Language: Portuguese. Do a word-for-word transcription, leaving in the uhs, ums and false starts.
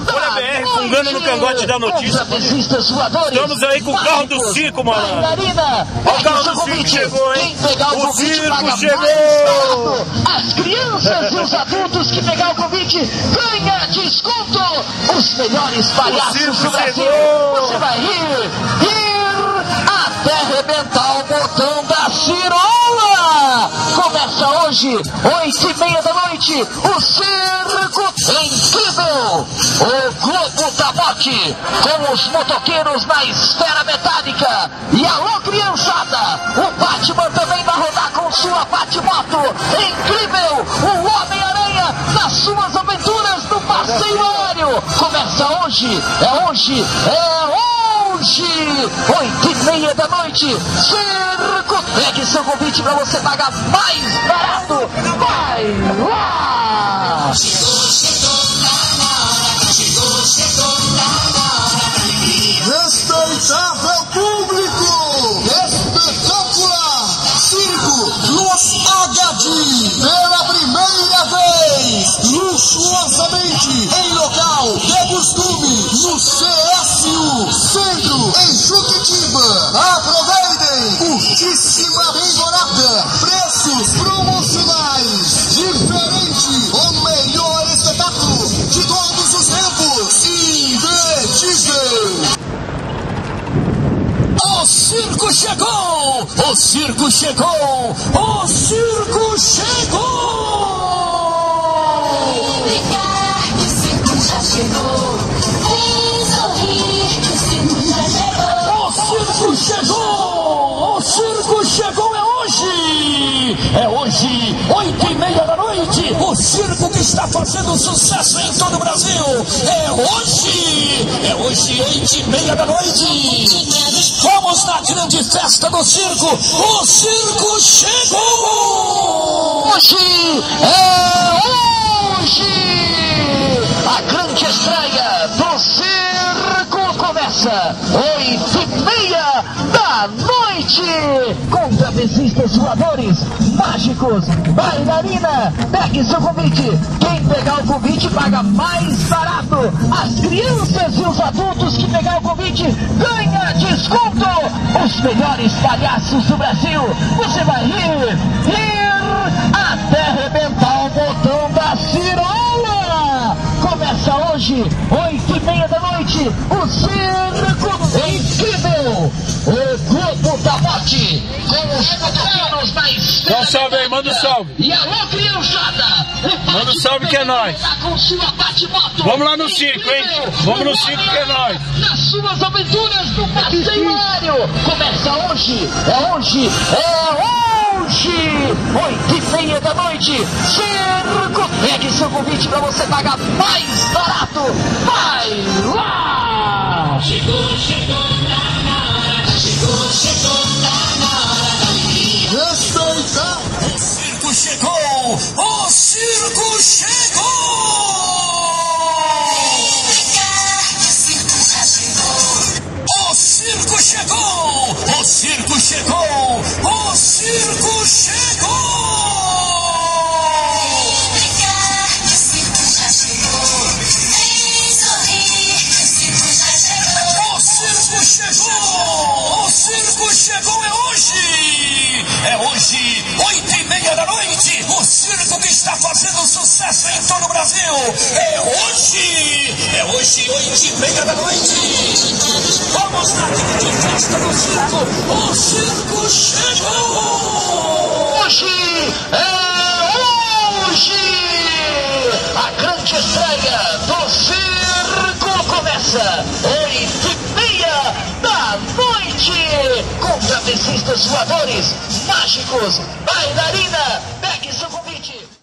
Folha B R, fungando no cangote da notícia. Estamos aí com o carro do circo, mano. Olha o carro do circo chegou, hein? O circo chegou! As crianças e os adultos que pegar o convite ganham desconto. Os melhores palhaços do Brasil. Você vai rir, rir, até arrebentar o botão da cirola. Começa hoje, oito e meia da noite, o Circo Incrível. O Globo da Morte, com os motoqueiros na esfera metálica. E alô, criançada, o Batman também vai rodar com sua Batmoto. Incrível, o Homem-Aranha nas suas aventuras no passeio aéreo. Começa hoje, é hoje, é hoje, oito e meia da noite, Circo. Pegue seu convite para você pagar mais barato. Vai lá! Chegou, chegou, tá na hora. Chegou, chegou, tá na hora. Respeitável público! Espetacular! Circo Los H D! Pela primeira vez, luxuosamente, em local de costume, no C S U Centro, em Juquitiba. Aproveitem! Curtíssima temporada, preços promocionais, diferente, o melhor espetáculo de todos os tempos, imperdível! O circo chegou! O circo chegou! O circo chegou! Vem brincar, que o circo já chegou. Vem sorrir, que o circo já chegou. O circo chegou! O circo chegou, é hoje! É hoje, oito e meia da noite, o circo que está fazendo sucesso em todo o Brasil. É hoje! É hoje, oito e meia da noite. Vamos na grande festa do circo. O circo chegou! Hoje é hoje! A grande estreia do circo começa oito e meia da noite, com travestistas voadores, mágicos, bailarina. Pegue seu convite. Quem pegar o convite paga mais barato. As crianças e os adultos que pegar o convite ganha desconto. Os melhores palhaços do Brasil. Você vai rir, rir, até arrebentar o botão da cirola. Começa hoje, oito e meia da noite, o Circo Incrível. O Globo da Morte, com os motoqueiros na esfera. Dá um salve aí, manda um salve. E alô, criançada. Manda um salve que é nóis. Com sua Batmoto. Vamos lá no circo, hein? Vamos no circo que é nóis. Nas suas aventuras no passeio aéreo. Começa hoje, é hoje, é hoje, oito e meia da noite, Circo. Pegue seu convite para você pagar mais barato. Vai lá! Chegou, chegou, tá na hora. Chegou, chegou, tá na hora da alegria. Respeitar! O circo chegou! O circo chegou! O circo já chegou. O circo chegou! O circo chegou! O circo chegou! O circo já chegou. Vem sorrir, que o circo já chegou. O circo chegou! O circo chegou, é hoje! É hoje, oito e meia da noite, o circo que está fazendo sucesso em todo o Brasil. É hoje! É hoje, oito e meia da noite. Vamos na grande festa do circo. O circo chegou! Hoje é hoje! A grande estreia do circo começa oito e meia da noite, com travestistas voadores, mágicos,